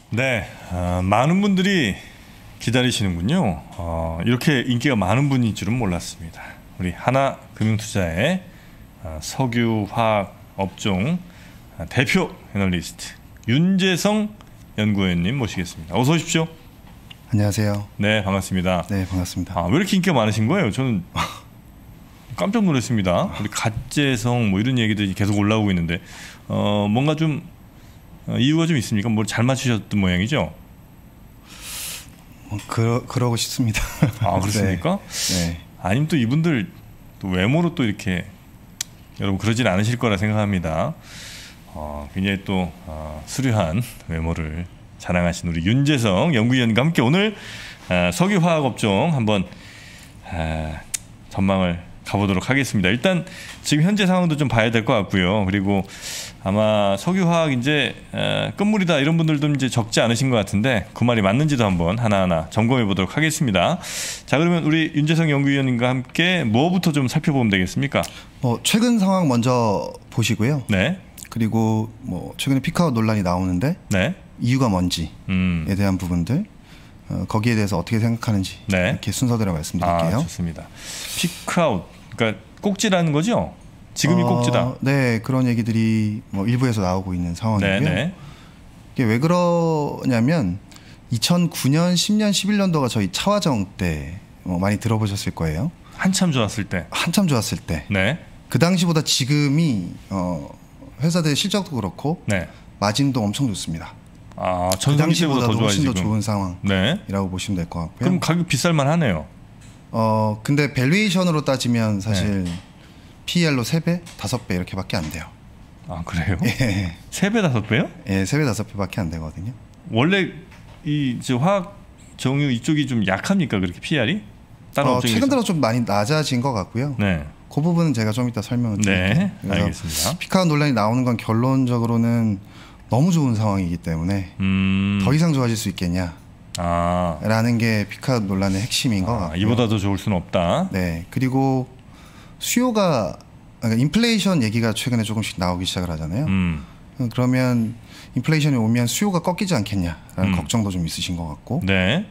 네, 많은 분들이 기다리시는군요. 이렇게 인기가 많은 분인 줄은 몰랐습니다. 우리 하나금융투자의 석유화학 업종 대표 애널리스트 윤재성 연구위원님 모시겠습니다. 어서 오십시오. 안녕하세요. 네, 반갑습니다. 네, 반갑습니다. 왜 이렇게 인기가 많으신 거예요? 저는 깜짝 놀랐습니다. 우리 갓재성 뭐 이런 얘기들이 계속 올라오고 있는데 뭔가 좀 이유가 좀 있습니까? 뭘 잘 맞추셨던 모양이죠? 그러고 싶습니다. 그렇습니까? 네. 아니면 또 이분들 또 외모로 또 이렇게 여러분 그러진 않으실 거라 생각합니다. 굉장히 또 수려한 외모를 자랑하신 우리 윤재성 연구위원과 함께 오늘 석유화학 업종 한번 전망을 가보도록 하겠습니다. 일단 지금 현재 상황도 좀 봐야 될 것 같고요. 그리고 아마 석유화학 이제 끝물이다 이런 분들도 이제 적지 않으신 것 같은데 그 말이 맞는지도 한번 하나하나 점검해 보도록 하겠습니다. 자, 그러면 우리 윤재성 연구위원님과 함께 뭐부터 좀 살펴보면 되겠습니까? 최근 상황 먼저 보시고요. 네. 그리고 뭐 최근에 피크아웃 논란이 나오는데 네. 이유가 뭔지에 대한 부분들 거기에 대해서 어떻게 생각하는지 네. 이렇게 순서대로 말씀드릴게요. 좋습니다. 피크아웃, 그러니까 꼭지라는 거죠? 지금이 꼭지다. 네, 그런 얘기들이 뭐 일부에서 나오고 있는 상황이고요. 네. 이게 왜 그러냐면 2009년, 10년, 11년도가 저희 차화정 때 많이 들어보셨을 거예요. 한참 좋았을 때. 한참 좋았을 때. 네. 그 당시보다 지금이 회사들의 실적도 그렇고 네. 마진도 엄청 좋습니다. 그 당시보다 더 훨씬 더 지금. 좋은 상황이라고 보시면 될 것 같고요. 그럼 가격 비쌀만 하네요. 근데 밸류에이션으로 따지면 사실 PER로 3배, 5배 이렇게밖에 안 돼요. 그래요? 예. 3배, 5배요? 예, 3배, 5배밖에 안 되거든요. 원래 이 화학 정유 이쪽이 좀 약합니까? 그렇게 PER이? 최근 들어 좀 많이 낮아진 것 같고요. 네. 그 부분은 제가 좀 이따 설명을 드릴게요. 네, 알겠습니다. 피크아웃 논란이 나오는 건 결론적으로는 너무 좋은 상황이기 때문에 더 이상 좋아질 수 있겠냐 라는 게 피크아웃 논란의 핵심인 것 같고요. 이보다 더 좋을 수는 없다. 네. 그리고 수요가 그러니까 인플레이션 얘기가 최근에 조금씩 나오기 시작을 하잖아요. 그러면 인플레이션이 오면 수요가 꺾이지 않겠냐라는 걱정도 좀 있으신 것 같고 네.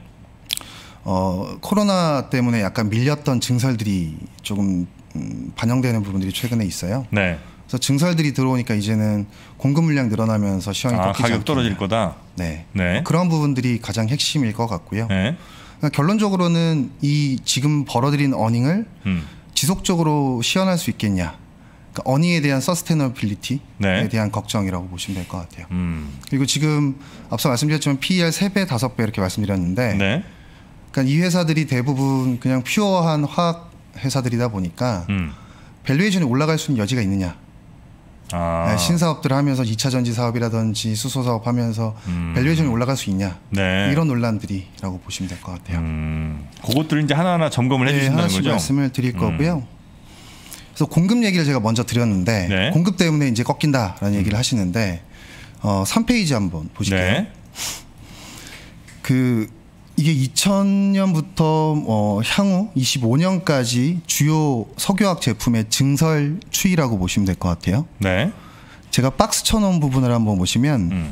코로나 때문에 약간 밀렸던 증설들이 조금 반영되는 부분들이 최근에 있어요. 네. 그래서 증설들이 들어오니까 이제는 공급 물량 늘어나면서 시황이 꺾이지 가격 않겠냐. 떨어질 거다. 네. 네. 그런 부분들이 가장 핵심일 것 같고요. 네. 그러니까 결론적으로는 이 지금 벌어들인 어닝을 지속적으로 시현할 수 있겠냐. 그러니까 어닝에 대한 서스테너빌리티에 대한 걱정이라고 보시면 될 것 같아요. 그리고 지금 앞서 말씀드렸지만 PER 3배, 5배 이렇게 말씀드렸는데 네. 그러니까 이 회사들이 대부분 그냥 퓨어한 화학 회사들이다 보니까 밸류에이션이 올라갈 수 있는 여지가 있느냐. 신사업들을 하면서 2차 전지 사업이라든지 수소 사업 하면서 밸류에이션이 올라갈 수 있냐. 네. 이런 논란들이라고 보시면 될 것 같아요. 그것들을 이제 하나하나 점검을 해주신다는 하나씩 거죠? 말씀을 드릴 거고요. 그래서 공급 얘기를 제가 먼저 드렸는데 공급 때문에 이제 꺾인다라는 얘기를 하시는데 3페이지 한번 보실게요. 네. 이게 2000년부터 향후 25년까지 주요 석유화학 제품의 증설 추이라고 보시면 될 것 같아요. 네. 제가 박스 쳐놓은 부분을 한번 보시면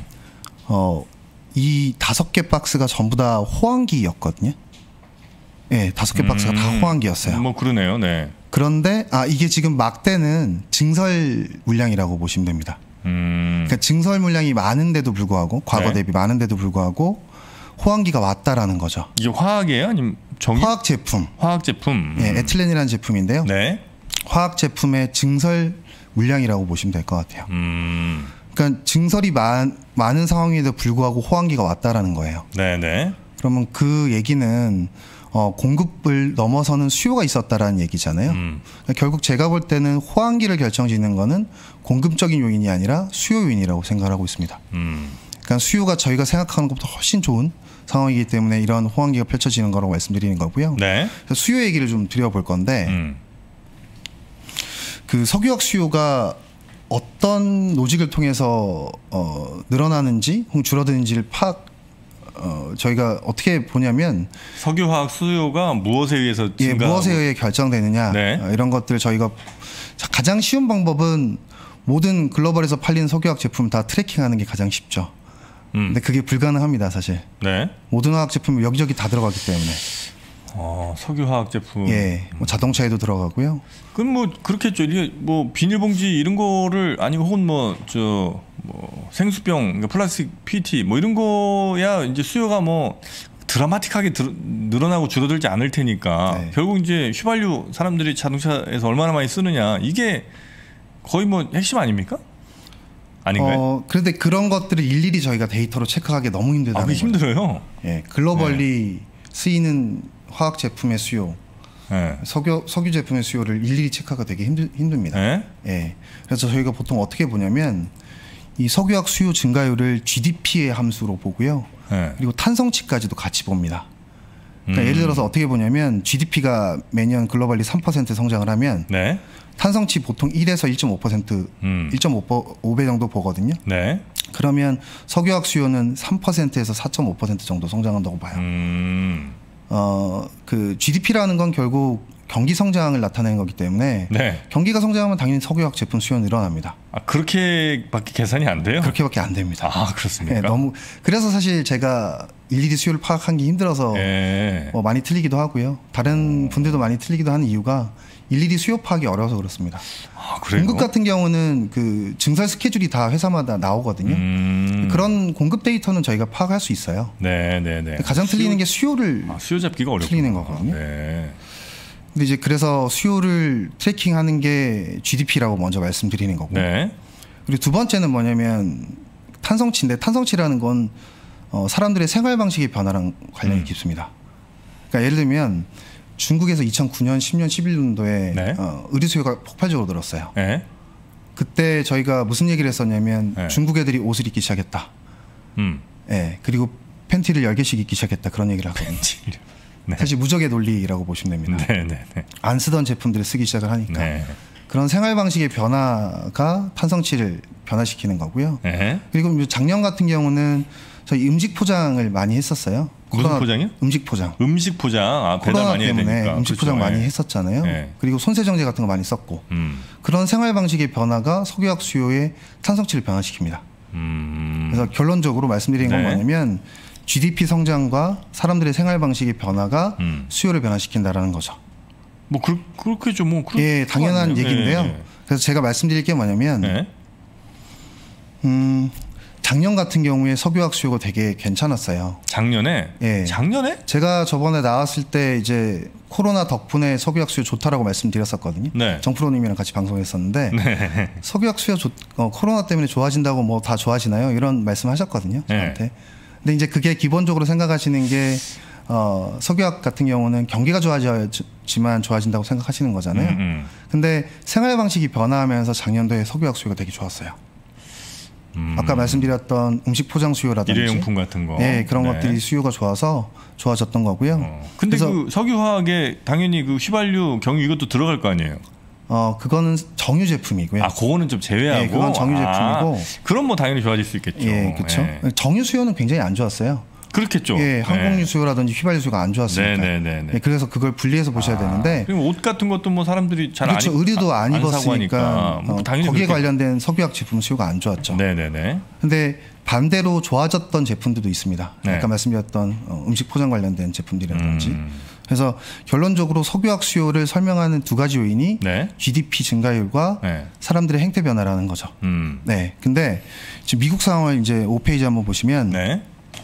이 5개 박스가 전부 다 호황기였거든요. 네, 5개 박스가 다 호황기였어요. 뭐 그러네요. 네. 그런데 이게 지금 막대는 증설 물량이라고 보시면 됩니다. 그러니까 증설 물량이 많은데도 불구하고 과거 대비 많은데도 불구하고 호황기가 왔다라는 거죠. 이게 화학이에요? 아니면 화학 제품. 화학 제품. 네, 에틸렌이라는 제품인데요. 네. 화학 제품의 증설 물량이라고 보시면 될 것 같아요. 그러니까 증설이 많은 상황에도 불구하고 호황기가 왔다라는 거예요. 네. 그러면 그 얘기는 공급을 넘어서는 수요가 있었다라는 얘기잖아요. 그러니까 결국 제가 볼 때는 호황기를 결정짓는 거는 공급적인 요인이 아니라 수요 요인이라고 생각하고 있습니다. 그러니까 수요가 저희가 생각하는 것보다 훨씬 좋은 상황이기 때문에 이런 호황기가 펼쳐지는 거라고 말씀드리는 거고요. 네. 수요 얘기를 좀 드려볼 건데 그 석유화학 수요가 어떤 로직을 통해서 늘어나는지 혹은 줄어드는지를 저희가 어떻게 보냐면 석유화학 수요가 무엇에 의해서 증가하고 무엇에 의해 결정되느냐 이런 것들을 저희가 가장 쉬운 방법은 모든 글로벌에서 팔리는 석유화학 제품 다 트래킹하는 게 가장 쉽죠. 근데 그게 불가능합니다, 사실. 네. 모든 화학 제품이 여기저기 다 들어가기 때문에. 석유화학 제품. 예, 뭐 자동차에도 들어가고요. 그럼 뭐 그렇겠죠. 이게 뭐 비닐봉지 이런 거를 아니고 혹은 뭐 생수병, 그러니까 플라스틱 PET 뭐 이런 거야 이제 수요가 뭐 드라마틱하게 늘어나고 줄어들지 않을 테니까 네. 결국 이제 휘발유 사람들이 자동차에서 얼마나 많이 쓰느냐 이게 거의 뭐 핵심 아닙니까? 아닌가요? 그런데 그런 것들을 일일이 저희가 데이터로 체크하기 너무 힘들다는 그게 거예요. 힘들어요. 예, 글로벌리 쓰이는 화학 제품의 수요, 네. 석유 제품의 수요를 일일이 체크하기가 되게 힘듭니다. 네? 예, 그래서 저희가 보통 어떻게 보냐면 이 석유화학 수요 증가율을 GDP의 함수로 보고요. 네. 그리고 탄성치까지도 같이 봅니다. 그러니까 예를 들어서 어떻게 보냐면 GDP가 매년 글로벌리 3% 성장을 하면 네. 탄성치 보통 1에서 1.5%, 1.5배 정도 보거든요. 네. 그러면 석유화학 수요는 3%에서 4.5% 정도 성장한다고 봐요. 그 GDP라는 건 결국 경기 성장을 나타내는 거기 때문에 네. 경기가 성장하면 당연히 석유화학 제품 수요는 늘어납니다. 그렇게밖에 계산이 안 돼요? 그렇게밖에 안 됩니다. 그렇습니까? 네, 그래서 사실 제가 일일이 수요를 파악하기 힘들어서 뭐 많이 틀리기도 하고요. 다른 분들도 많이 틀리기도 하는 이유가 일일이 수요 파악이 어려워서 그렇습니다. 그래요? 공급 같은 경우는 그 증설 스케줄이 다 회사마다 나오거든요. 그런 공급 데이터는 저희가 파악할 수 있어요. 네. 가장 틀리는 게 수요를 수요 잡기가 어렵구나. 틀리는 거거든요. 네. 근데 이제 그래서 수요를 트래킹하는 게 GDP라고 먼저 말씀드리는 거고. 네. 그리고 두 번째는 뭐냐면 탄성치인데 탄성치라는 건 사람들의 생활 방식의 변화랑 관련이 깊습니다. 그러니까 예를 들면 중국에서 2009년, 10년, 11년도에 네. 의류 수요가 폭발적으로 늘었어요. 네. 그때 저희가 무슨 얘기를 했었냐면 네. 중국 애들이 옷을 입기 시작했다. 네. 그리고 팬티를 10개씩 입기 시작했다. 그런 얘기를 하거든요. 네. 사실 무적의 논리라고 보시면 됩니다. 네. 안 쓰던 제품들을 쓰기 시작을 하니까. 네. 그런 생활 방식의 변화가 탄성치를 변화시키는 거고요. 네. 그리고 작년 같은 경우는 저희 음식 포장을 많이 했었어요. 무슨 포장이요? 음식 포장. 음식 포장. 배달 코로나 많이 해야 때문에 되니까. 음식 그렇죠. 포장 많이 네. 했었잖아요. 네. 그리고 손세정제 같은 거 많이 썼고 그런 생활 방식의 변화가 석유화학 수요의 탄성치를 변화시킵니다. 그래서 결론적으로 말씀드리는 건 네. 뭐냐면 GDP 성장과 사람들의 생활 방식의 변화가 수요를 변화시킨다라는 거죠. 뭐 그렇겠죠. 뭐 예, 당연한 네. 얘기인데요. 네. 그래서 제가 말씀드릴 게 뭐냐면 네. 작년 같은 경우에 석유화학 수요가 되게 괜찮았어요. 작년에? 예. 작년에? 제가 저번에 나왔을 때 이제 코로나 덕분에 석유화학 수요 좋다라고 말씀드렸었거든요. 네. 정프로님이랑 같이 방송했었는데 네. 석유화학 수요 코로나 때문에 좋아진다고 뭐 다 좋아지나요? 이런 말씀하셨거든요. 저한테. 네. 근데 이제 그게 기본적으로 생각하시는 게 석유화학 같은 경우는 경기가 좋아지만 좋아진다고 생각하시는 거잖아요. 근데 생활 방식이 변화하면서 작년도에 석유화학 수요가 되게 좋았어요. 아까 말씀드렸던 음식 포장 수요라든지 일회용품 같은 거. 네, 그런 네. 것들이 수요가 좋아서 좋아졌던 거고요. 근데 그래서 그 석유화학에 당연히 그 휘발유, 경유 이것도 들어갈 거 아니에요? 그거는 정유 제품이고요. 그거는 좀 제외하고. 네, 그건 정유 제품이고. 그럼 뭐 당연히 좋아질 수 있겠죠. 예, 그렇죠. 예. 정유 수요는 굉장히 안 좋았어요. 그렇겠죠. 예, 항공유 수요라든지 휘발유 수요가 안 좋았으니까. 네. 예, 그래서 그걸 분리해서 보셔야 되는데. 그리고 옷 같은 것도 뭐 사람들이 잘 안 그렇죠. 의류도 안 사고 입었으니까 하니까 뭐 당연히 거기에 그렇게... 관련된 석유화학 제품 수요가 안 좋았죠. 네네네. 근데 반대로 좋아졌던 제품들도 있습니다. 네. 아까 말씀드렸던 음식 포장 관련된 제품들이라든지. 그래서 결론적으로 석유화학 수요를 설명하는 두 가지 요인이 네. GDP 증가율과 네. 사람들의 행태 변화라는 거죠. 네. 근데 지금 미국 상황을 이제 5페이지 한번 보시면 네.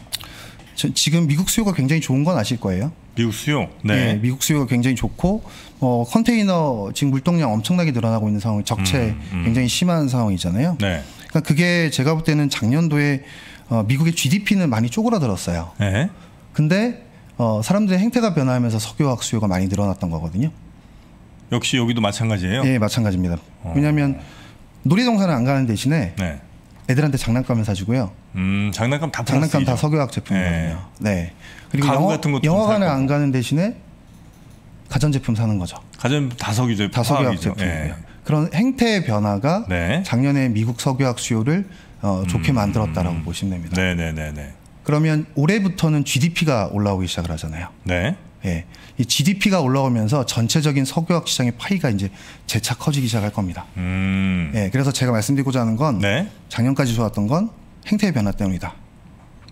지금 미국 수요가 굉장히 좋은 건 아실 거예요. 미국 수요. 네. 네, 미국 수요가 굉장히 좋고 컨테이너 지금 물동량 엄청나게 늘어나고 있는 상황, 적체 굉장히 심한 상황이잖아요. 네. 그러니까 그게 제가 볼 때는 작년도에 미국의 GDP는 많이 쪼그라들었어요. 네. 근데 사람들의 행태가 변화하면서 석유화학 수요가 많이 늘어났던 거거든요. 역시 여기도 마찬가지예요. 네, 마찬가지입니다. 왜냐하면 놀이동산을 안 가는 대신에 네. 애들한테 장난감을 사주고요. 장난감 다 장난감 다 석유화학 제품이거든요. 네. 그리고 가구 같은 것도 영화관을 안 가는 대신에 가전제품 사는 거죠. 가전 다 석유제, 다 석유화학 제품이고요. 네. 그런 행태의 변화가 네. 작년에 미국 석유화학 수요를 좋게 만들었다라고 보시면 됩니다. 네네네네. 그러면 올해부터는 GDP가 올라오기 시작을 하잖아요. 네. 예, 이 GDP가 올라오면서 전체적인 석유화학 시장의 파이가 이제 재차 커지기 시작할 겁니다. 예, 그래서 제가 말씀드리고자 하는 건 네. 작년까지 좋았던 건 행태의 변화 때문이다.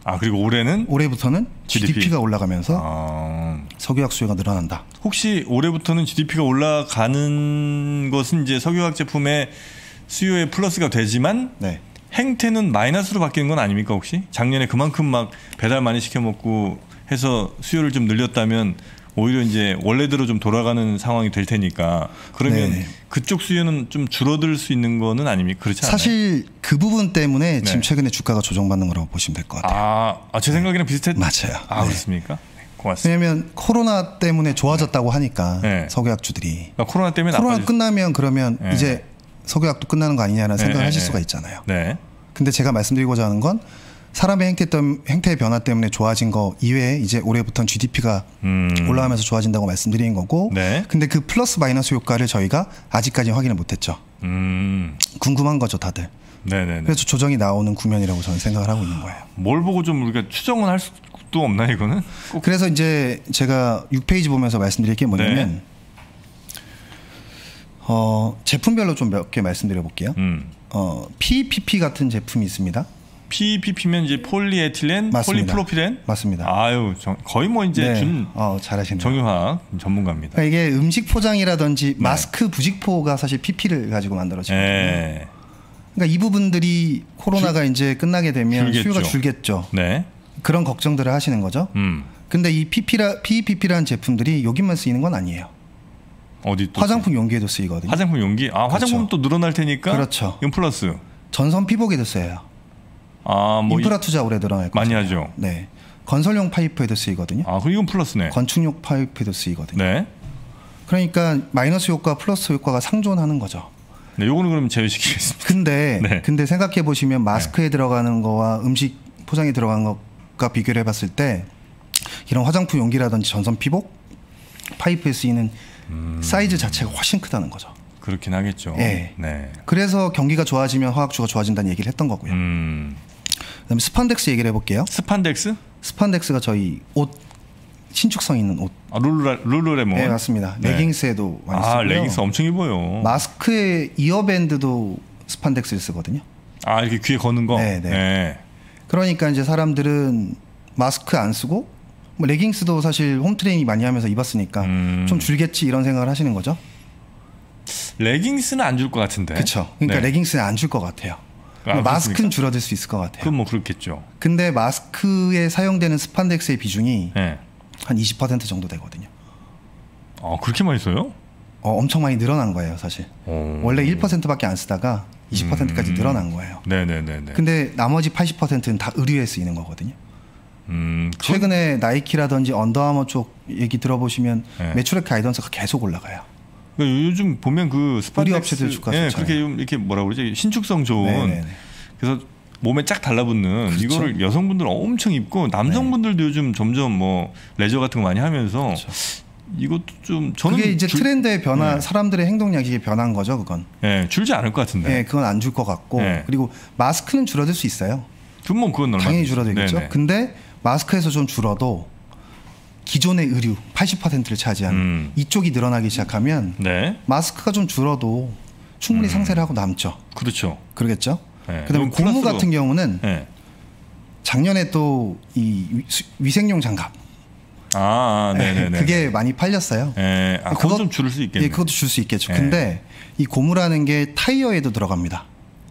아, 그리고 올해부터는 GDP가 올라가면서 석유화학 수요가 늘어난다. 혹시 올해부터는 GDP가 올라가는 것은 이제 석유화학 제품의 수요에 플러스가 되지만 네. 행태는 마이너스로 바뀌는 건 아닙니까 혹시? 작년에 그만큼 막 배달 많이 시켜 먹고 해서 수요를 좀 늘렸다면 오히려 이제 원래대로 좀 돌아가는 상황이 될 테니까 그러면 네네. 그쪽 수요는 좀 줄어들 수 있는 거는 아닙니까? 그렇지 않나요? 사실 그 부분 때문에 네. 지금 최근에 주가가 조정받는 거라고 보시면 될 것 같아요. 제 생각이랑 비슷했. 맞아요. 아, 네. 그렇습니까? 네, 고맙습니다. 왜냐하면 코로나 때문에 좋아졌다고 하니까 네. 석유학주들이 그러니까 코로나 때문에 코로나 끝나면 그러면 네. 이제 석유학도 끝나는 거 아니냐라는 생각을 하실 수가 있잖아요. 네. 근데 제가 말씀드리고자 하는 건 사람의 행태의 변화 때문에 좋아진 거 이외에 이제 올해부터는 GDP가 올라가면서 좋아진다고 말씀드린 거고 네. 근데 그 플러스 마이너스 효과를 저희가 아직까지 확인을 못했죠. 궁금한 거죠 다들. 네네네. 그래서 조정이 나오는 국면이라고 저는 생각을 하고 있는 거예요. 뭘 보고 좀 우리가 추정은 할 수도 없나 이거는? 꼭. 그래서 이제 제가 6페이지 보면서 말씀드릴 게 뭐냐면 제품별로 좀 몇 개 말씀드려 볼게요. PEPP 같은 제품이 있습니다. PEPP면 이제 폴리에틸렌, 맞습니다. 폴리프로필렌? 맞습니다. 아유, 거의 뭐 이제 준 잘하시네요. 정유화학 전문가입니다. 그러니까 이게 음식 포장이라든지 마스크 부직포가 사실 PP를 가지고 만들어지거든요. 네. 그러니까 이 부분들이 코로나가 이제 끝나게 되면 줄겠죠. 수요가 줄겠죠. 네. 그런 걱정들을 하시는 거죠. 근데 이 PEPP라는 제품들이 여기만 쓰이는 건 아니에요. 어디 또 화장품 용기에도 쓰이거든요. 화장품 용기? 화장품 또 늘어날 테니까. 그렇죠. 이건 플러스. 전선 피복에도 쓰여요. 뭐 인프라 투자 오래 늘어날 거죠. 많이 하죠. 네. 건설용 파이프에도 쓰이거든요. 그럼 이건 플러스네. 건축용 파이프에도 쓰이거든요. 네. 그러니까 마이너스 효과, 플러스 효과가 상존하는 거죠. 네, 요거는 그럼 제외시키겠습니다. 근데 생각해 보시면 마스크에 들어가는 거와 음식 포장에 들어가는 것과 비교를 해봤을 때 이런 화장품 용기라든지 전선 피복 파이프에 쓰이는 사이즈 자체가 훨씬 크다는 거죠. 그렇긴 하겠죠. 네. 네. 그래서 경기가 좋아지면 화학주가 좋아진다는 얘기를 했던 거고요. 그다음에 스판덱스 얘기를 해볼게요. 스판덱스? 스판덱스가 저희 옷 신축성 있는 옷. 룰루레몬. 네, 맞습니다. 네. 레깅스에도 많이 쓰고요. 레깅스 엄청 입어요. 마스크에 이어밴드도 스판덱스를 쓰거든요. 이렇게 귀에 거는 거. 네. 그러니까 이제 사람들은 마스크 안 쓰고 뭐 레깅스도 사실 홈트레이닝 많이 하면서 입었으니까 좀 줄겠지 이런 생각을 하시는 거죠. 레깅스는 안 줄 것 같은데. 그렇죠. 그러니까 네. 레깅스는 안 줄 것 같아요. 마스크는 줄어들 수 있을 것 같아요. 그럼 뭐 그렇겠죠. 근데 마스크에 사용되는 스판덱스의 비중이 네. 한 20% 정도 되거든요. 그렇게 많이 써요? 엄청 많이 늘어난 거예요, 사실. 원래 1%밖에 안 쓰다가 20%까지 늘어난 거예요. 네네네. 근데 나머지 80%는 다 의류에 쓰이는 거거든요. 최근에 나이키라든지 언더아머 쪽 얘기 들어보시면 매출액 가이던스가 계속 올라가요. 그러니까 요즘 보면 그 스판덱스 업체들 주가 좋잖아요. 그렇게 좀 이렇게 뭐라 그러지 신축성 좋은 네네네. 그래서 몸에 쫙 달라붙는 그렇죠. 이거를 여성분들은 엄청 입고 남성분들도 요즘 점점 뭐 레저 같은 거 많이 하면서 그렇죠. 이것도 좀 저는 그게 이제 트렌드의 변화, 사람들의 행동량이 변한 거죠, 그건. 줄지 않을 것 같은데. 네, 그건 안 줄 것 같고 그리고 마스크는 줄어들 수 있어요. 그건 당연히 줄어들겠죠. 네네. 근데 마스크에서 좀 줄어도 기존의 의류 80%를 차지하는 이쪽이 늘어나기 시작하면 마스크가 좀 줄어도 충분히 상세를 하고 남죠. 그렇죠. 그러겠죠. 네. 그다음에 고무 같은 경우는 작년에 또 이 위생용 장갑 네네네. 그게 많이 팔렸어요. 그건 좀 줄을 수 있겠네요. 그것도 줄 수 있겠죠. 근데 이 고무라는 게 타이어에도 들어갑니다.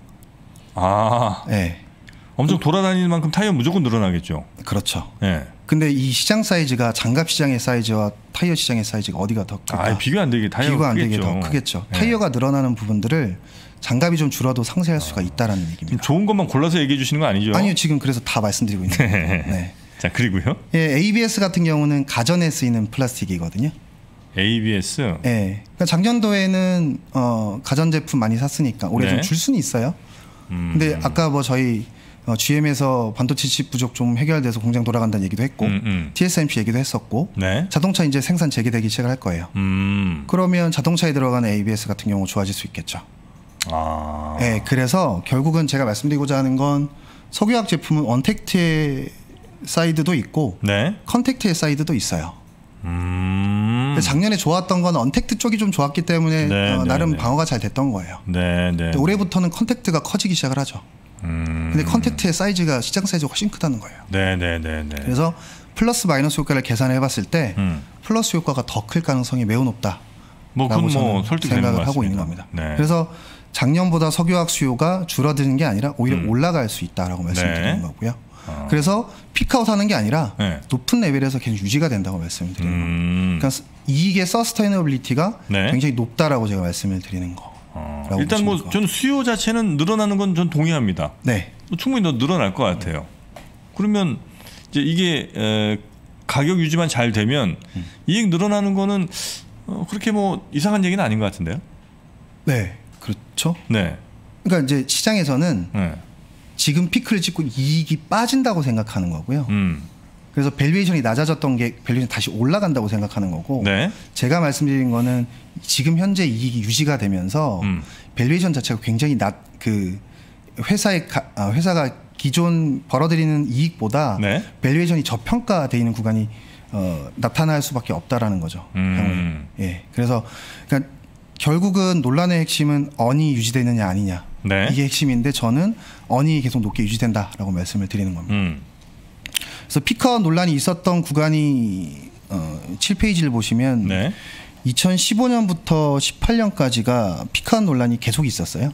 엄청 돌아다니는 만큼 타이어 무조건 늘어나겠죠. 그렇죠. 근데 이 시장 사이즈가 장갑 시장의 사이즈와 타이어 시장의 사이즈가 어디가 더 클까? 비교 안 되게 타이어가 안 되게 더 크겠죠. 타이어가 늘어나는 부분들을 장갑이 좀 줄어도 상쇄할 수가 있다라는 얘기입니다. 좋은 것만 골라서 얘기해 주시는 거 아니죠? 아니요, 지금 그래서 다 말씀드리고 있는 거예요. 네. 자, 그리고요. ABS 같은 경우는 가전에 쓰이는 플라스틱이거든요. ABS. 그러니까 작년도에는 가전제품 많이 샀으니까 올해 좀 줄 수는 있어요. 근데 아까 뭐 저희 GM에서 반도체 칩 부족 좀 해결돼서 공장 돌아간다는 얘기도 했고 TSMC 얘기도 했었고 자동차 이제 생산 재개되기 시작할 거예요. 그러면 자동차에 들어가는 ABS 같은 경우 좋아질 수 있겠죠. 그래서 결국은 제가 말씀드리고자 하는 건 석유화학 제품은 언택트의 사이드도 있고 컨택트의 사이드도 있어요. 작년에 좋았던 건 언택트 쪽이 좀 좋았기 때문에 나름 방어가 잘 됐던 거예요. 근데 올해부터는 컨택트가 커지기 시작을 하죠. 근데 컨택트의 사이즈가 시장 사이즈가 훨씬 크다는 거예요. 네네네. 그래서 플러스 마이너스 효과를 계산해 봤을 때 플러스 효과가 더 클 가능성이 매우 높다. 그건 뭐 생각을 하고 있는 겁니다. 네. 그래서 작년보다 석유화학 수요가 줄어드는 게 아니라 오히려 올라갈 수 있다라고 말씀드리는 거고요. 그래서 피크아웃하는 게 아니라 높은 레벨에서 계속 유지가 된다고 말씀을 드리는 겁니다. 그러니까 이익의 서스테이너빌리티가 굉장히 높다라고 제가 말씀을 드리는 거. 일단 뭐 저는 수요 자체는 늘어나는 건 전 동의합니다. 네. 충분히 더 늘어날 것 같아요. 그러면 이제 이게 가격 유지만 잘 되면 이익 늘어나는 거는 그렇게 뭐 이상한 얘기는 아닌 것 같은데요? 네, 그렇죠. 네. 그러니까 이제 시장에서는 지금 피크를 찍고 이익이 빠진다고 생각하는 거고요. 그래서 밸류에이션이 낮아졌던 게 밸류에이션이 다시 올라간다고 생각하는 거고, 제가 말씀드린 거는 지금 현재 이익이 유지가 되면서 밸류에이션 자체가 굉장히 회사가 기존 벌어들이는 이익보다 밸류에이션이 저평가되어 있는 구간이 나타날 수밖에 없다라는 거죠. 예. 그래서 그러니까 결국은 논란의 핵심은 언이 유지되느냐 아니냐. 이게 핵심인데 저는 언이 계속 높게 유지된다라고 말씀을 드리는 겁니다. 그래서 피크아웃 논란이 있었던 구간이 7페이지를 보시면 2015년부터 18년까지가 피크아웃 논란이 계속 있었어요.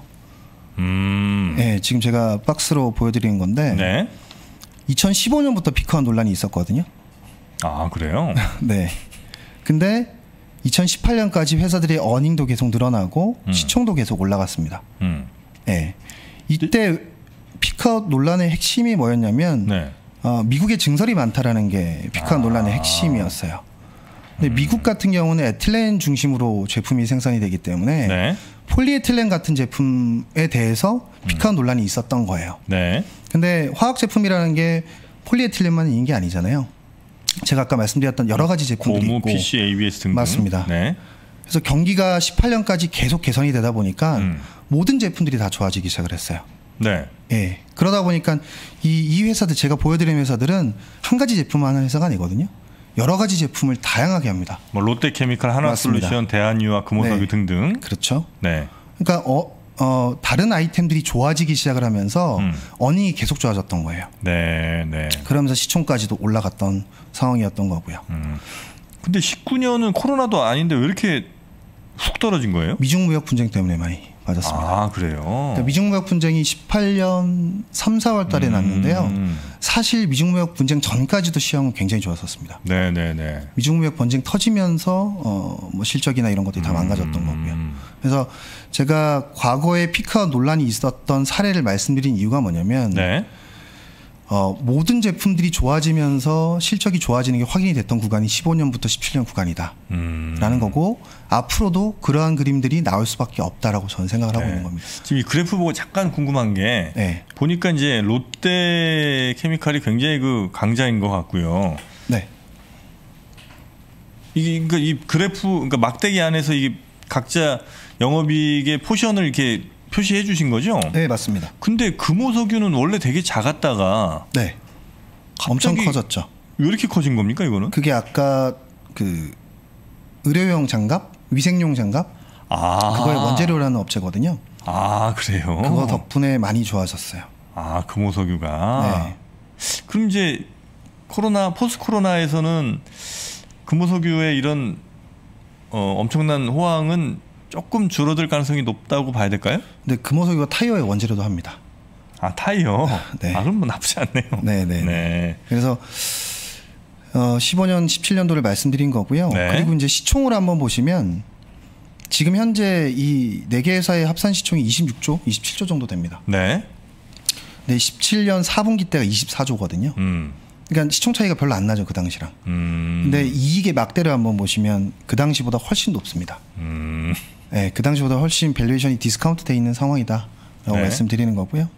네, 지금 제가 박스로 보여드리는 건데 2015년부터 피크아웃 논란이 있었거든요. 아, 그래요? 네. 근데 2018년까지 회사들의 어닝도 계속 늘어나고 시총도 계속 올라갔습니다. 네. 이때 피크아웃 논란의 핵심이 뭐였냐면 미국에 증설이 많다라는 게 피크아웃 논란의 핵심이었어요. 근데 미국 같은 경우는 에틸렌 중심으로 제품이 생산이 되기 때문에 폴리에틸렌 같은 제품에 대해서 피크아웃 논란이 있었던 거예요. 근데 화학 제품이라는 게 폴리에틸렌만 있는 게 아니잖아요. 제가 아까 말씀드렸던 여러 가지 제품들이 고무, 있고 PC, ABS 등등. 맞습니다. 그래서 경기가 18년까지 계속 개선이 되다 보니까 모든 제품들이 다 좋아지기 시작을 했어요. 예. 그러다 보니까 이 회사들 제가 보여드린 회사들은 한 가지 제품만 하는 회사가 아니거든요. 여러 가지 제품을 다양하게 합니다. 뭐 롯데케미칼, 하나솔루션, 대한유화, 금호석유 등등. 그렇죠. 그러니까 다른 아이템들이 좋아지기 시작을 하면서 어닝이 계속 좋아졌던 거예요. 그러면서 시총까지도 올라갔던 상황이었던 거고요. 근데 19년은 코로나도 아닌데 왜 이렇게 훅 떨어진 거예요? 미중 무역 분쟁 때문에 많이 맞았습니다. 아, 그래요? 그러니까 미중 무역 분쟁이 18년 3, 4월 달에 났는데요. 사실 미중 무역 분쟁 전까지도 시황은 굉장히 좋았었습니다. 미중 무역 분쟁 터지면서 뭐 실적이나 이런 것들이 다 망가졌던 거고요. 그래서 제가 과거에 피크아웃 논란이 있었던 사례를 말씀드린 이유가 뭐냐면 모든 제품들이 좋아지면서 실적이 좋아지는 게 확인이 됐던 구간이 15년부터 17년 구간이다 라는 거고, 앞으로도 그러한 그림들이 나올 수밖에 없다라고 저는 생각을 하고 있는 겁니다. 지금 이 그래프 보고 잠깐 궁금한 게 보니까 이제 롯데케미칼이 굉장히 그 강자인 것 같고요. 이게 그러니까 이 그래프, 그러니까 막대기 안에서 이게 각자 영업이익의 포션을 이렇게 표시해 주신 거죠? 네, 맞습니다. 근데 금호석유는 원래 되게 작았다가 엄청 커졌죠. 왜 이렇게 커진 겁니까, 이거는? 그게 아까 그 의료용 장갑, 위생용 장갑, 그거의 원재료라는 업체거든요. 아, 그래요? 그거 덕분에 많이 좋아졌어요. 아, 금호석유가. 그럼 이제 코로나, 포스트 코로나에서는 금호석유의 이런 엄청난 호황은 조금 줄어들 가능성이 높다고 봐야 될까요? 근데 금호석유가 타이어의 원재료도 합니다. 아, 타이어? 그럼 뭐 나쁘지 않네요. 그래서 15년, 17년도를 말씀드린 거고요. 그리고 이제 시총을 한번 보시면 지금 현재 이 4개 회사의 합산 시총이 26조, 27조 정도 됩니다. 17년 4분기 때가 24조거든요. 그러니까 시총 차이가 별로 안 나죠, 그 당시랑. 근데 이익의 막대를 한번 보시면 그 당시보다 훨씬 높습니다. 그 당시보다 훨씬 밸류에이션이 디스카운트 돼 있는 상황이다라고 말씀드리는 거고요.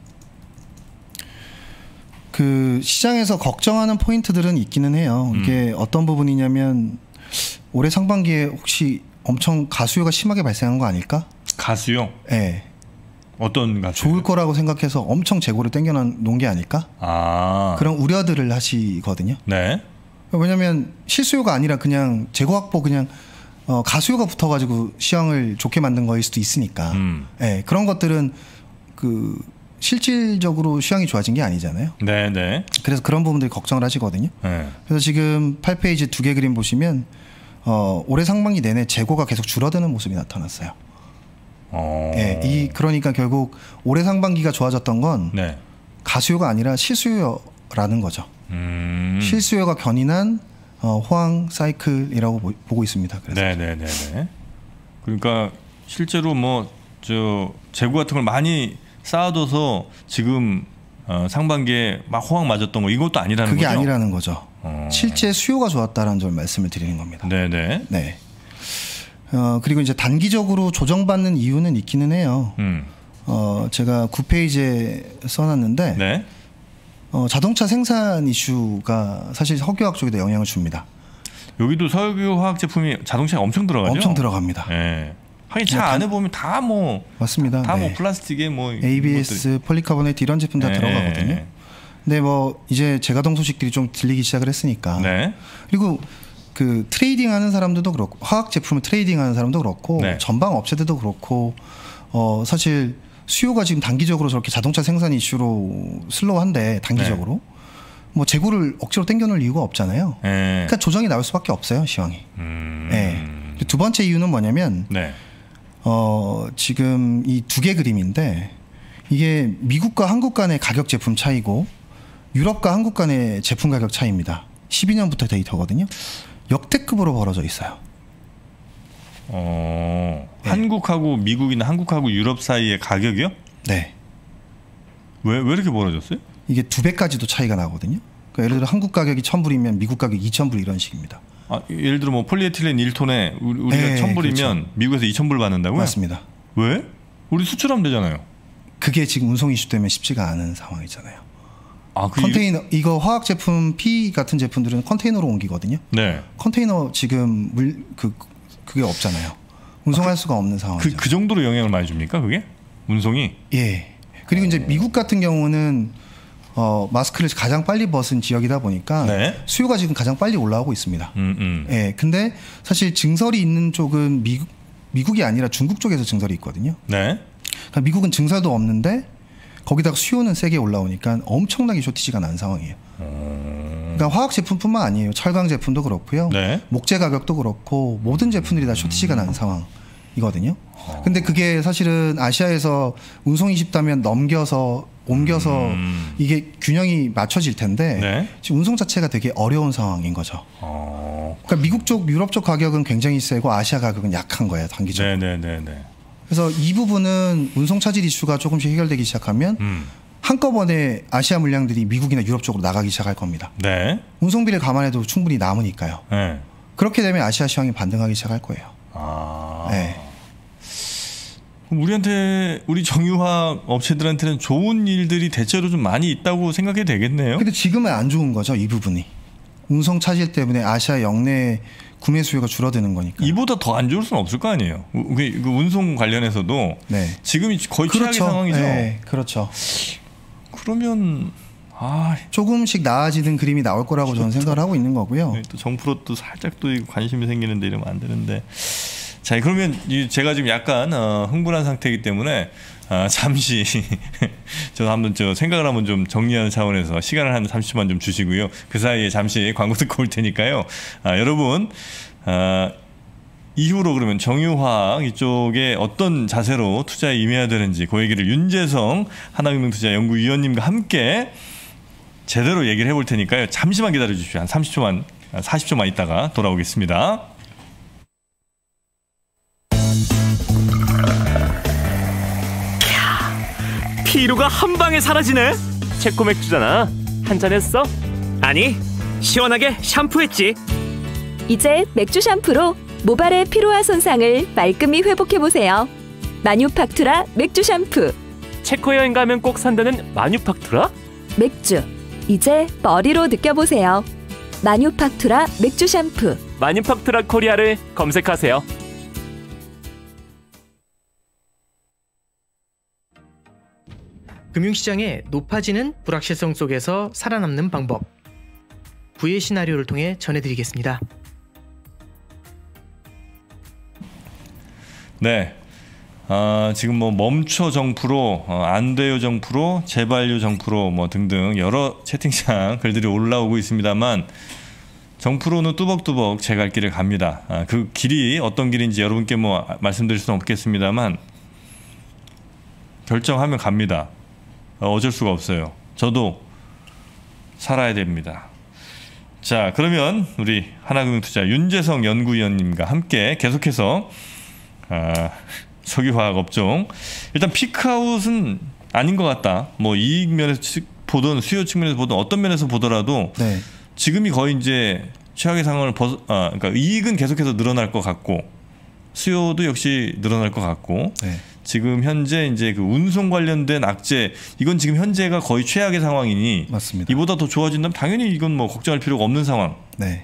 그 시장에서 걱정하는 포인트들은 있기는 해요. 이게 어떤 부분이냐면 올해 상반기에 혹시 엄청 가수요가 심하게 발생한 거 아닐까? 가수요? 어떤 가수? 좋을 거라고 생각해서 엄청 재고를 땡겨 놓은 게 아닐까? 그런 우려들을 하시거든요. 왜냐하면 실수요가 아니라 그냥 재고 확보, 그냥 가수요가 붙어가지고 시황을 좋게 만든 거일 수도 있으니까. 그런 것들은 그 실질적으로 수양이 좋아진 게 아니잖아요. 네, 네. 그래서 그런 부분들 걱정을 하시거든요. 네. 그래서 지금 8페이지 두 개 그림 보시면 올해 상반기 내내 재고가 계속 줄어드는 모습이 나타났어요. 네, 그러니까 결국 올해 상반기가 좋아졌던 건 네. 가수요가 아니라 실수요라는 거죠. 실수요가 견인한 호황 사이클이라고 보고 있습니다. 그래서. 네네네. 그러니까 실제로 뭐 저 재고 같은 걸 많이 쌓아둬서 지금 상반기에 막 호황 맞았던 거 이것도 아니라는 그게 거죠? 그게 아니라는 거죠. 실제 수요가 좋았다라는 점 말씀을 드리는 겁니다. 네네. 네. 그리고 이제 단기적으로 조정받는 이유는 있기는 해요. 제가 9페이지에 써놨는데 네. 자동차 생산 이슈가 사실 석유화학 쪽에도 영향을 줍니다. 여기도 석유화학 제품이 자동차에 엄청 들어가죠? 엄청 들어갑니다. 네. 하긴 차 안에 보면 다 뭐 맞습니다. 다 뭐 네. 플라스틱에 뭐 ABS, 폴리카보네이트 이런 제품 다 들어가거든요. 근데 뭐 이제 재가동 소식들이 좀 들리기 시작을 했으니까. 네. 그리고 그 트레이딩하는 사람들도 그렇고 화학 제품을 트레이딩하는 사람도 그렇고 네. 전방 업체들도 그렇고 사실 수요가 지금 단기적으로 저렇게 자동차 생산 이슈로 슬로우한데 단기적으로 네. 뭐 재고를 억지로 당겨놓을 이유가 없잖아요. 네. 그러니까 조정이 나올 수밖에 없어요, 시황이. 네. 두 번째 이유는 뭐냐면 네. 지금 이 두 개 그림인데 이게 미국과 한국 간의 가격 제품 차이고 유럽과 한국 간의 제품 가격 차이입니다. 12년부터 데이터거든요. 역대급으로 벌어져 있어요. 네. 한국하고 미국이나 한국하고 유럽 사이의 가격이요? 네. 왜 이렇게 벌어졌어요? 이게 2배까지도 차이가 나거든요. 그러니까 예를 들어 한국 가격이 1,000불이면 미국 가격이 2,000불 이런 식입니다. 예를 들어 뭐 폴리에틸렌 1톤에 우리가 네, 1,000불이면 그렇죠. 미국에서 2,000불 받는다고요? 맞습니다. 왜? 우리 수출하면 되잖아요. 그게 지금 운송 이슈 때문에 쉽지가 않은 상황이잖아요. 그 컨테이너 이거 화학 제품 P 같은 제품들은 컨테이너로 옮기거든요. 네. 컨테이너 지금 그게 없잖아요. 운송할 수가 없는 상황이죠. 그 정도로 영향을 많이 줍니까 그게? 운송이? 예. 그리고 이제 미국 같은 경우는 마스크를 가장 빨리 벗은 지역이다 보니까 네. 수요가 지금 가장 빨리 올라오고 있습니다. 예. 근데 사실 증설이 있는 쪽은 미국이 아니라 중국 쪽에서 증설이 있거든요. 네. 그러니까 미국은 증설도 없는데 거기다가 수요는 세게 올라오니까 엄청나게 쇼티지가 난 상황이에요. 그러니까 화학 제품뿐만 아니에요. 철강 제품도 그렇고요. 네. 목재 가격도 그렇고 모든 제품들이 다 쇼티지가 난 상황이거든요. 근데 그게 사실은 아시아에서 운송이 쉽다면 옮겨서 이게 균형이 맞춰질 텐데 네. 지금 운송 자체가 되게 어려운 상황인 거죠. 그러니까 미국 쪽, 유럽 쪽 가격은 굉장히 세고 아시아 가격은 약한 거예요, 단기적으로. 네네네. 그래서 이 부분은 운송 차질 이슈가 조금씩 해결되기 시작하면 한꺼번에 아시아 물량들이 미국이나 유럽 쪽으로 나가기 시작할 겁니다. 네. 운송비를 감안해도 충분히 남으니까요. 네. 그렇게 되면 아시아 시황이 반등하기 시작할 거예요. 네. 우리 정유화학 업체들한테는 좋은 일들이 대체로 좀 많이 있다고 생각해도 되겠네요. 근데 지금은 안 좋은 거죠, 이 부분이. 운송 차질 때문에 아시아 역내 구매 수요가 줄어드는 거니까. 이보다 더 안 좋을 수는 없을 거 아니에요. 그 운송 관련해서도 네. 지금이 거의 최악의 그렇죠. 상황이죠. 네, 그렇죠. 그러면 조금씩 나아지는 그림이 나올 거라고 저는 생각을 하고 있는 거고요. 또 정프로 또 살짝 또 관심이 생기는데 이러면 안 되는데. 자, 그러면 제가 지금 약간 흥분한 상태이기 때문에 잠시 저도 한번 생각을 한번 좀 정리하는 차원에서 시간을 한 30초만 좀 주시고요. 그 사이에 잠시 광고 듣고 올 테니까요. 여러분 이후로 그러면 정유화학 이쪽에 어떤 자세로 투자에 임해야 되는지 그 얘기를 윤재성 하나금융투자 연구위원님과 함께 제대로 얘기를 해볼 테니까요. 잠시만 기다려 주십시오. 한 30초만 40초만 있다가 돌아오겠습니다. 피로가 한 방에 사라지네. 체코 맥주잖아. 한잔 했어? 아니, 시원하게 샴푸했지. 이제 맥주 샴푸로 모발의 피로와 손상을 말끔히 회복해보세요. 마뉴팍투라 맥주 샴푸. 체코 여행 가면 꼭 산다는 마뉴팍투라? 맥주, 이제 머리로 느껴보세요. 마뉴팍투라 맥주 샴푸. 마뉴팍투라 코리아를 검색하세요. 금융시장의 높아지는 불확실성 속에서 살아남는 방법, 구의 시나리오를 통해 전해드리겠습니다. 네, 지금 뭐 멈춰 정프로, 안 돼요 정프로, 제발요 정프로 뭐 등등 여러 채팅창 글들이 올라오고 있습니다만 정프로는 뚜벅뚜벅 제 갈 길을 갑니다. 그 길이 어떤 길인지 여러분께 뭐 말씀드릴 수는 없겠습니다만 결정하면 갑니다. 어쩔 수가 없어요. 저도 살아야 됩니다. 자, 그러면 우리 하나금융투자 윤재성 연구위원님과 함께 계속해서 석유화학 업종 일단 피크아웃은 아닌 것 같다. 뭐 이익 면에서 보든 수요 측면에서 보든 어떤 면에서 보더라도 네. 지금이 거의 이제 최악의 상황을 그러니까 이익은 계속해서 늘어날 것 같고 수요도 역시 늘어날 것 같고 네. 지금 현재 이제 그 운송 관련된 악재 이건 지금 현재가 거의 최악의 상황이니 맞습니다. 이보다 더 좋아진다면 당연히 이건 뭐 걱정할 필요가 없는 상황. 네.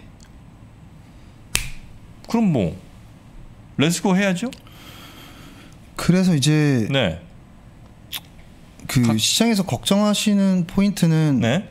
그럼 뭐 렛츠고 해야죠. 그래서 이제 네. 그 시장에서 걱정하시는 포인트는 네.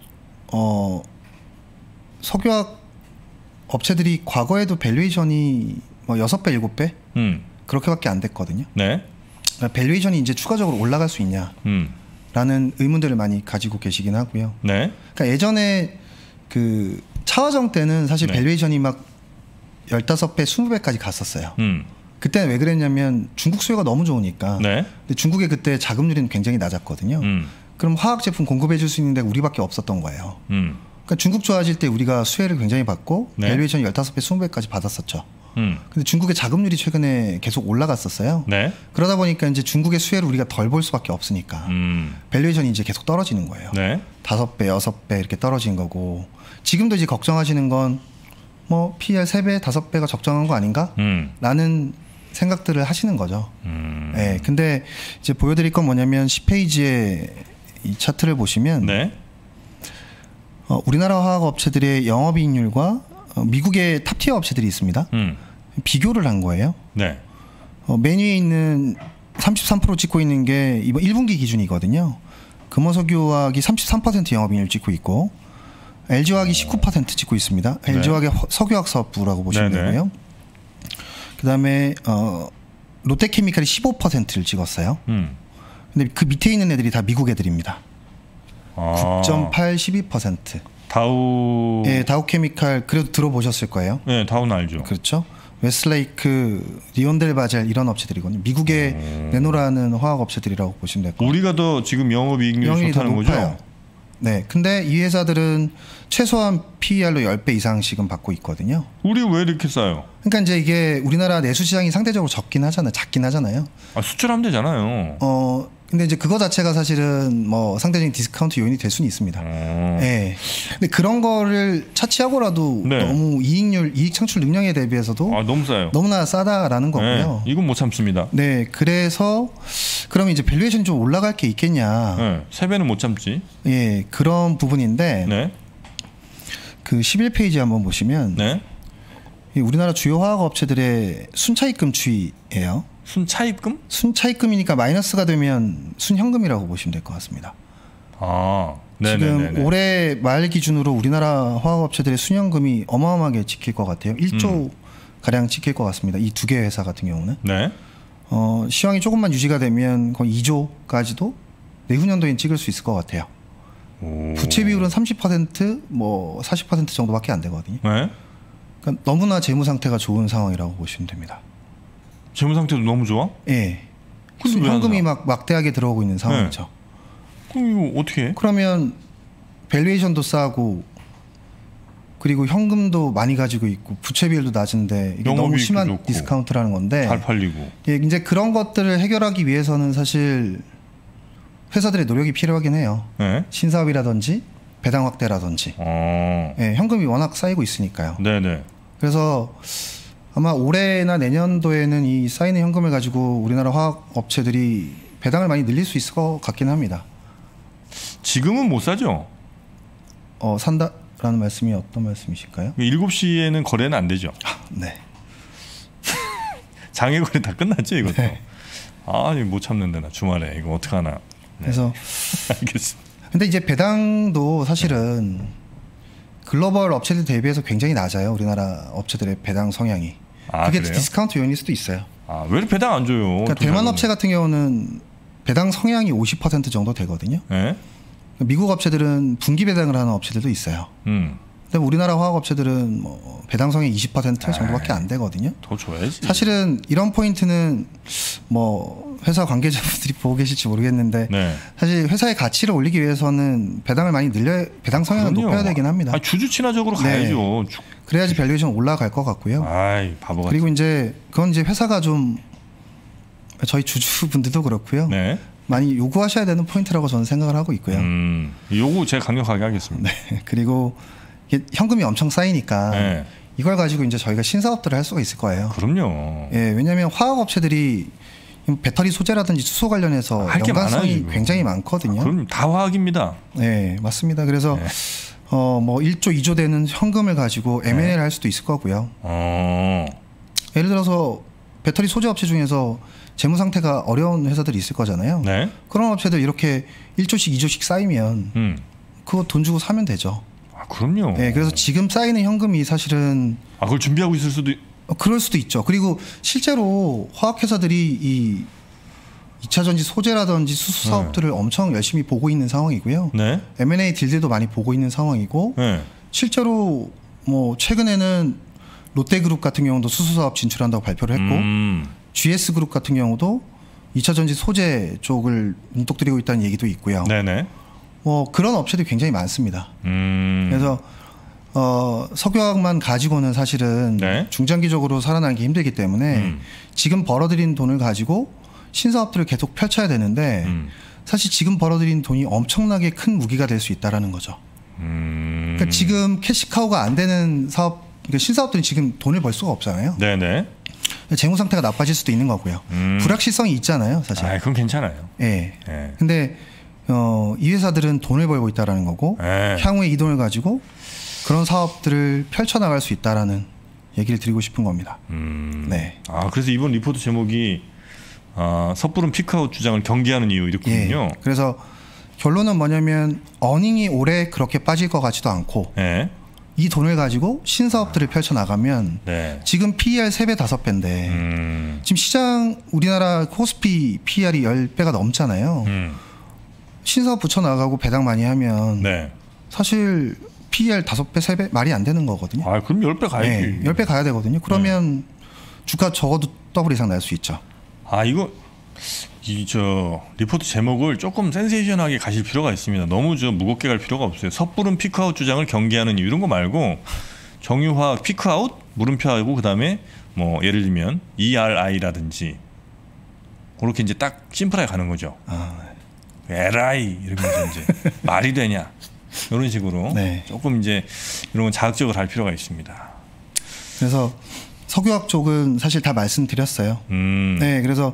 석유화학 업체들이 과거에도 밸류에이션이 뭐 6배, 7배 그렇게밖에 안 됐거든요. 네. 그러니까 밸류에이션이 이제 추가적으로 올라갈 수 있냐라는 의문들을 많이 가지고 계시긴 하고요. 네. 그러니까 예전에 그 차화정 때는 사실 네. 밸류에이션이 막 15배, 20배까지 갔었어요. 그때는 왜 그랬냐면 중국 수요가 너무 좋으니까. 네. 근데 중국의 그때 자금률은 굉장히 낮았거든요. 그럼 화학 제품 공급해 줄 수 있는 데가 우리밖에 없었던 거예요. 그러니까 중국 좋아질 때 우리가 수혜를 굉장히 받고 네. 밸류에이션 15배, 20배까지 받았었죠. 근데 중국의 자금률이 최근에 계속 올라갔었어요. 네. 그러다 보니까 이제 중국의 수혜를 우리가 덜 볼 수밖에 없으니까 밸류에이션이 이제 계속 떨어지는 거예요. 네. 5배, 6배 이렇게 떨어진 거고 지금도 이제 걱정하시는 건 뭐 PER 3배, 5배가 적정한 거 아닌가? 라는 생각들을 하시는 거죠. 네, 근데 이제 보여드릴 건 뭐냐면 10페이지에 이 차트를 보시면 네. 우리나라 화학 업체들의 영업이익률과 미국의 탑티어 업체들이 있습니다. 비교를 한 거예요. 네. 맨 위에 있는 33% 찍고 있는 게 이번 1분기 기준이거든요. 금호석유화학이 33% 영업이익률 찍고 있고 LG화학이 19% 찍고 있습니다. 네. LG화학의 석유화학 사업부라고 보시면 네네. 되고요. 그다음에 롯데케미칼이 15%를 찍었어요. 근데 그 밑에 있는 애들이 다 미국 애들입니다. 9.8, 12%. 다우. 예, 다우케미칼 그래도 들어보셨을 거예요. 네, 다우는 알죠. 그렇죠. 웨스트레이크, 리온델바젤 이런 업체들이거든요. 미국의 내노라는 화학 업체들이라고 보시면 될 거예요. 우리가 더 지금 영업이익률이 좋다는 거죠? 네, 근데 이 회사들은 최소한 PER로 10배 이상씩은 받고 있거든요. 우리 왜 이렇게 싸요? 그러니까 이제 이게 우리나라 내수 시장이 상대적으로 작긴 하잖아요. 수출하면 되잖아요. 근데 이제 그거 자체가 사실은 뭐 상대적인 디스카운트 요인이 될 수는 있습니다. 네. 근데 그런 거를 차치하고라도 네. 너무 이익 창출 능력에 대비해서도 너무 싸요. 너무나 싸다라는 거고요. 네, 이건 못 참습니다. 네, 그래서 그러면 이제 밸류에이션이 좀 올라갈 게 있겠냐? 네, 3배는 못 참지. 예, 그런 부분인데 네. 그 11페이지 한번 보시면 네. 이 우리나라 주요 화학 업체들의 순차입금 추이예요. 순차입금? 순차입금이니까 마이너스가 되면 순현금이라고 보시면 될 것 같습니다. 네네네네. 지금 올해 말 기준으로 우리나라 화학 업체들의 순현금이 어마어마하게 찍힐 것 같아요. 1조 가량 찍힐 것 같습니다. 이 두 개 회사 같은 경우는. 네. 시황이 조금만 유지가 되면 거의 2조까지도 내후년도엔 찍을 수 있을 것 같아요. 부채 비율은 30%, 뭐 40% 정도밖에 안 되거든요. 네. 그러니까 너무나 재무 상태가 좋은 상황이라고 보시면 됩니다. 재무 상태도 너무 좋아? 예. 근데 왜 현금이 막 막대하게 들어오고 있는 상황이죠. 그럼 이거 어떻게 해? 그러면 밸류에이션도 싸고 그리고 현금도 많이 가지고 있고 부채 비율도 낮은데 이게 너무 심한 좋고, 디스카운트라는 건데 잘 팔리고. 예, 이제 그런 것들을 해결하기 위해서는 사실 회사들의 노력이 필요하긴 해요. 네. 신사업이라든지 배당 확대라든지 예, 현금이 워낙 쌓이고 있으니까요. 네네. 그래서 아마 올해나 내년도에는 이 쌓이는 현금을 가지고 우리나라 화학 업체들이 배당을 많이 늘릴 수 있을 것 같긴 합니다. 지금은 못 사죠? 산다라는 말씀이 어떤 말씀이실까요? 7시에는 거래는 안 되죠? 네. 장외 거래 다 끝났죠 이것도? 네. 이거 못 참는다 나 주말에 이거 어떡하나. 네. 그래서 알겠습니다. 근데 이제 배당도 사실은 글로벌 업체들 대비해서 굉장히 낮아요. 우리나라 업체들의 배당 성향이. 그게 그래요? 디스카운트 요인일 수도 있어요. 아, 왜 이렇게 배당 안 줘요? 그러니까 대만 업체 같은 경우는 배당 성향이 50% 정도 되거든요. 네? 미국 업체들은 분기 배당을 하는 업체들도 있어요. 근데 우리나라 화학 업체들은 뭐 배당 성향 20% 정도밖에 안 되거든요. 더 줘야지. 사실은 이런 포인트는 뭐 회사 관계자분들이 보고 계실지 모르겠는데 네. 사실 회사의 가치를 올리기 위해서는 배당을 많이 배당 성향을 그럼요. 높여야 되긴 합니다. 아니, 주주 친화적으로 네. 가야죠. 그래야지 밸류에이션 올라갈 것 같고요. 아이, 바보 같은. 그리고 이제 그건 이제 회사가 좀 저희 주주분들도 그렇고요. 네. 많이 요구하셔야 되는 포인트라고 저는 생각을 하고 있고요. 요거 제가 강력하게 하겠습니다. 네. 그리고 이게 현금이 엄청 쌓이니까 네. 이걸 가지고 이제 저희가 신사업들을 할 수가 있을 거예요. 그럼요. 예, 왜냐하면 화학 업체들이 배터리 소재라든지 수소 관련해서 할게 연관성이 많아요, 굉장히 많거든요. 그럼 다 화학입니다. 네, 맞습니다. 그래서 네. 뭐 1조, 2조 되는 현금을 가지고 M&A를 할 수도 있을 거고요. 예를 들어서 배터리 소재 업체 중에서 재무 상태가 어려운 회사들이 있을 거잖아요. 네. 그런 업체들 이렇게 1조씩, 2조씩 쌓이면 그거 돈 주고 사면 되죠. 아, 그럼요. 네, 그래서 지금 쌓이는 현금이 사실은 아, 그걸 준비하고 있을 수도. 그럴 수도 있죠. 그리고 실제로 화학회사들이 이 2차 전지 소재라든지 수소 사업들을 엄청 열심히 보고 있는 상황이고요. 네. M&A 딜들도 많이 보고 있는 상황이고 네. 실제로 뭐 최근에는 롯데그룹 같은 경우도 수소 사업 진출한다고 발표를 했고 GS그룹 같은 경우도 2차 전지 소재 쪽을 눈독 들이고 있다는 얘기도 있고요. 네네. 뭐 그런 업체들이 굉장히 많습니다. 그래서 석유화학만 가지고는 사실은 네. 중장기적으로 살아나기 힘들기 때문에 지금 벌어들인 돈을 가지고 신사업들을 계속 펼쳐야 되는데 사실 지금 벌어들인 돈이 엄청나게 큰 무기가 될 수 있다라는 거죠. 그러니까 지금 캐시카우가 안 되는 사업, 그러니까 신사업들은 지금 돈을 벌 수가 없잖아요. 네네. 재무 상태가 나빠질 수도 있는 거고요. 불확실성이 있잖아요, 사실. 아, 그건 괜찮아요. 예. 네. 근데 이 회사들은 돈을 벌고 있다라는 거고 네. 향후에 이 돈을 가지고 그런 사업들을 펼쳐나갈 수 있다라는 얘기를 드리고 싶은 겁니다. 네. 아, 그래서 이번 리포트 제목이 섣부른 피크아웃 주장을 경계하는 이유 이렇군요. 예. 그래서 결론은 뭐냐면 어닝이 올해 그렇게 빠질 것 같지도 않고 네. 이 돈을 가지고 신사업들을 펼쳐나가면 네. 지금 PER 3배 5배인데 지금 시장 우리나라 코스피 PER이 10배가 넘잖아요. 신사업 붙여나가고 배당 많이 하면 네. 사실 PER 5배 3배 말이 안 되는 거거든요. 아, 그럼 10배 가야지. 네, 10배 가야 되거든요. 그러면 주가 적어도 더블 이상 날 수 있죠. 아, 이거 리포트 제목을 조금 센세이션하게 가실 필요가 있습니다. 너무 무겁게 갈 필요가 없어요. 섣부른 피크아웃 주장을 경계하는 이유 이런 거 말고 정유화학 피크아웃 물음표하고 그다음에 뭐 예를 들면 ERI라든지 그렇게 이제 딱 심플하게 가는 거죠. LI 이러면서 이제 말이 되냐 이런 식으로 네. 조금 이제 이런 건 자극적으로 할 필요가 있습니다. 그래서 석유화학 쪽은 사실 다 말씀드렸어요. 네, 그래서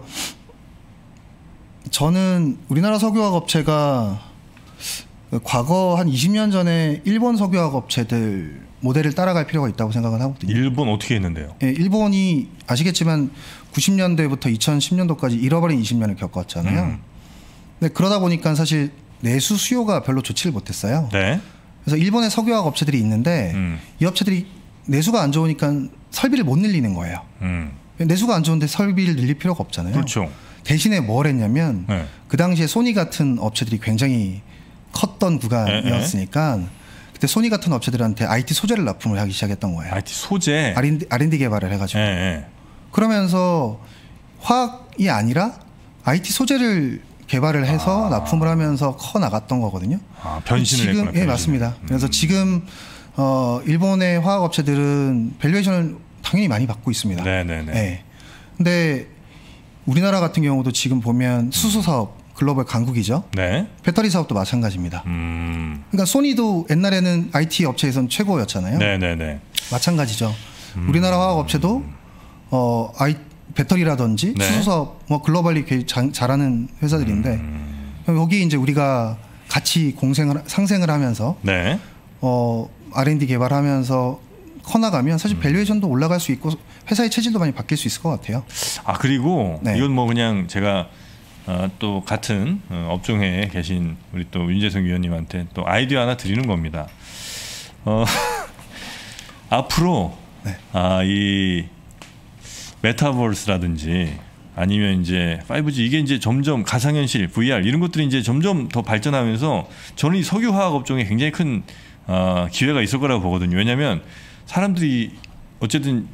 저는 우리나라 석유화학 업체가 과거 한 20년 전에 일본 석유화학 업체들 모델을 따라갈 필요가 있다고 생각을 하거든요. 일본 어떻게 했는데요? 네, 일본이 아시겠지만 90년대부터 2010년도까지 잃어버린 20년을 겪었잖아요. 근데 그러다 보니까 사실 내수 수요가 별로 좋지를 못했어요. 네. 그래서 일본의 석유화학 업체들이 있는데 이 업체들이 내수가 안 좋으니까 설비를 못 늘리는 거예요. 내수가 안 좋은데 설비를 늘릴 필요가 없잖아요. 그렇죠. 대신에 뭘 했냐면 네. 그 당시에 소니 같은 업체들이 굉장히 컸던 구간이었으니까 그때 소니 같은 업체들한테 IT 소재를 납품을 하기 시작했던 거예요. IT 소재. R&D 개발을 해가지고. 네. 그러면서 화학이 아니라 IT 소재를 개발을 해서 납품을 하면서 커 나갔던 거거든요. 아, 변신을 지금, 했구나. 예, 맞습니다. 그래서 지금 일본의 화학 업체들은 밸류에이션을 당연히 많이 받고 있습니다. 네네네. 네. 근데 우리나라 같은 경우도 지금 보면 수소 사업 글로벌 강국이죠. 네. 배터리 사업도 마찬가지입니다. 그러니까 소니도 옛날에는 IT 업체에선 최고였잖아요. 네네네. 마찬가지죠. 우리나라 화학 업체도 배터리라든지 네. 수소 사업 뭐 글로벌리 잘하는 회사들인데 여기 이제 우리가 같이 상생을 하면서 네. R&D 개발하면서 커나가면 사실 밸류에이션도 올라갈 수 있고 회사의 체질도 많이 바뀔 수 있을 것 같아요. 아, 그리고 네. 이건 뭐 그냥 제가 또 같은 업종에 계신 우리 또 윤재성 위원님한테 또 아이디어 하나 드리는 겁니다. 앞으로 네. 이 메타버스라든지 아니면 이제 5G 이게 이제 점점 가상현실, VR 이런 것들이 이제 점점 더 발전하면서 저는 이 석유화학 업종에 굉장히 큰 기회가 있을 거라고 보거든요. 왜냐하면 사람들이 어쨌든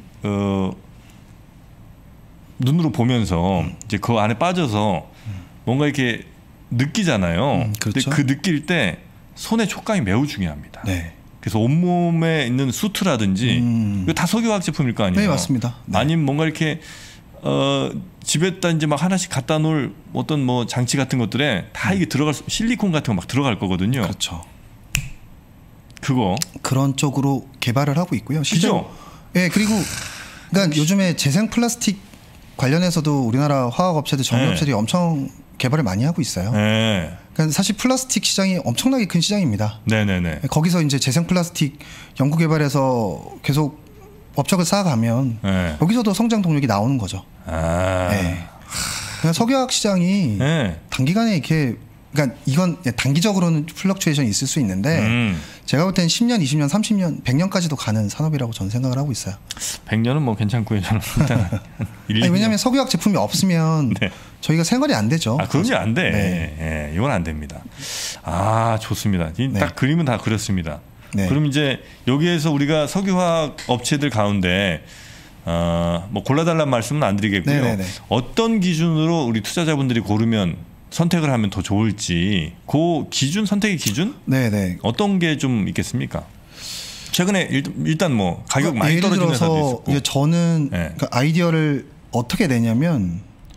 눈으로 보면서 이제 그 안에 빠져서 뭔가 이렇게 느끼잖아요. 그렇죠. 근데 그 느낄 때 손의 촉감이 매우 중요합니다. 네. 그래서 온몸에 있는 수트라든지 이거 다 석유화학 제품일 거 아니에요. 네, 맞습니다. 네. 아니면 뭔가 이렇게 집에다 이제 막 하나씩 갖다 놓을 어떤 뭐 장치 같은 것들에 다 이게 들어갈 실리콘 같은 거 막 들어갈 거거든요. 그렇죠. 그거 그런 쪽으로 개발을 하고 있고요. 실제로. 그죠? 예, 그리고 그러니까 요즘에 재생 플라스틱 관련해서도 우리나라 화학 업체들, 정유 업체들이 엄청 개발을 많이 하고 있어요. 네. 그러니까 사실 플라스틱 시장이 엄청나게 큰 시장입니다. 네네네. 거기서 이제 재생 플라스틱 연구 개발해서 계속 업적을 쌓아가면 네. 여기서도 성장 동력이 나오는 거죠. 아. 네. 그냥 석유화학 시장이 네. 단기간에 이렇게 그러니까 이건 단기적으로는 플럭추에이션이 있을 수 있는데 제가 볼 때는 10년, 20년, 30년, 100년까지도 가는 산업이라고 저는 생각을 하고 있어요. 100년은 뭐 괜찮고요. 저는 일단 아니, 왜냐하면 석유화학 제품이 없으면 네. 저희가 생활이 안 되죠. 아, 그건 안 돼. 네. 예, 이건 안 됩니다. 아, 좋습니다. 딱 그림은 다 그렸습니다. 네. 그럼 이제 여기에서 우리가 석유화학 업체들 가운데 뭐 골라달라는 말씀은 안 드리겠고요. 네네네. 어떤 기준으로 우리 투자자분들이 고르면 선택을 하면 더 좋을지 그 기준, 선택의 기준? 네네. 어떤 게 좀 있겠습니까? 최근에 일단 뭐 가격 많이 예를 떨어지는 회사도 들어서 있었고. 이제 저는 네. 그 아이디어를 어떻게 내냐면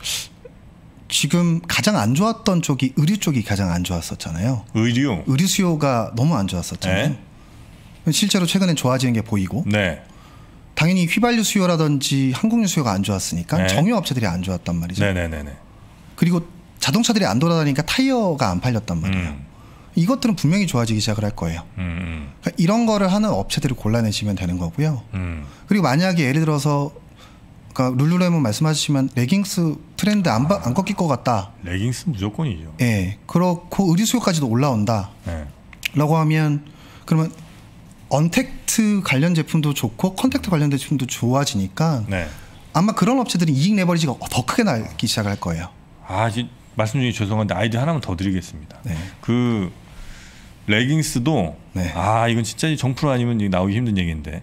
지금 가장 안 좋았던 쪽이 의류 쪽이 가장 안 좋았었잖아요. 의류. 의류 수요가 너무 안 좋았었잖아요. 실제로 최근엔 좋아지는 게 보이고 네. 당연히 휘발유 수요라든지 항공유 수요가 안 좋았으니까 네. 정유 업체들이 안 좋았단 말이죠. 네네네네. 그리고 자동차들이 안 돌아다니니까 타이어가 안 팔렸단 말이에요. 이것들은 분명히 좋아지기 시작을 할 거예요. 그러니까 이런 거를 하는 업체들을 골라내시면 되는 거고요. 그리고 만약에 예를 들어서 그러니까 룰루레몬 말씀하시지만 레깅스 트렌드 안 꺾일 것 같다. 레깅스 무조건이죠. 예, 그렇고 의류 수요까지도 올라온다. 네. 라고 하면 그러면 언택트 관련 제품도 좋고 컨택트 관련 제품도 좋아지니까 네. 아마 그런 업체들이 이익 레버리지가 더 크게 나기 시작할 거예요. 아, 말씀 중에 죄송한데 아이디어 하나만 더 드리겠습니다. 네. 그 레깅스도 네. 아, 이건 진짜 정프로 아니면 나오기 힘든 얘기인데